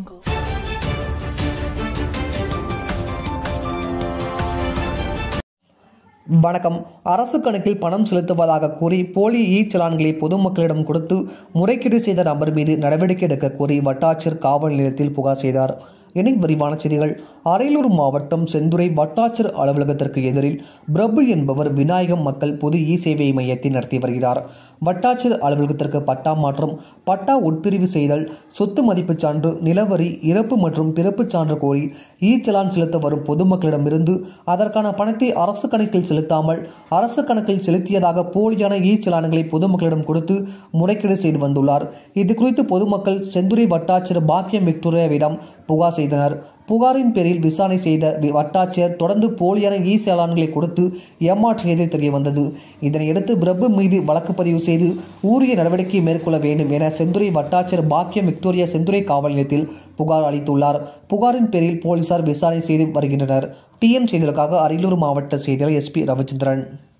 jungle. வணக்கம். அரசு கணக்கில் பணம் செலுத்துவதாக கூறி போலி சலான்களை பொதுமக்களிடம் கொடுத்து முறைகேடு செய்த நபர் மீது நடவடிக்கை எடுக்க கோரி வட்டாட்சியர் காவல் நிலையத்தில் புகார் செய்தார். இனி விரிவான செய்திகள். அரியலூர் மாவட்டம் செந்துறை வட்டாட்சியர் அலுவலகத்திற்கு எதிரில் பிரபு என்பவர் விநாயகம் மக்கள் பொது சேவை மையத்தை நடத்தி வருகிறார். வட்டாட்சியர் அலுவலகத்திற்கு பட்டா மாற்றம், பட்டா உட்பிரிவு செய்தல், சொத்து மதிப்பு சான்று, நிலவரி, இறப்பு மற்றும் பிறப்பு சான்று கோரி சலான் செலுத்த வரும் பொதுமக்களிடமிருந்து அதற்கான பணத்தை அரசு கணக்கில் செலுத்தாமல் அரசு கணக்கில் செலுத்தியதாக போலியான சலான்களை பொதுமக்களிடம் கொடுத்து முறைகேடு செய்து வந்துள்ளார். இதுகுறித்து பொதுமக்கள் செந்துறை வட்டாட்சியர் பாக்கியம் விக்டோரியாவிடம் புகார் செய்தனர். புகாரின் பேரில் விசாரணை செய்த வட்டாட்சியர் தொடர்ந்து போலியான சலான்களை கொடுத்து ஏமாற்றியது தெரியவந்தது. இதனையடுத்து பிரபு மீது வழக்கு பதிவு செய்து உரிய நடவடிக்கை மேற்கொள்ள வேண்டும் என செந்துறை வட்டாட்சியர் பாக்கியம் விக்டோரியா செந்துறை காவல் நிலையத்தில் புகார் அளித்துள்ளார். புகாரின் பேரில் போலீசார் விசாரணை செய்து வருகின்றனர். TM செய்திகளுக்காக அரியலூர் மாவட்ட செய்தியாளர் SP ரவிச்சந்திரன்.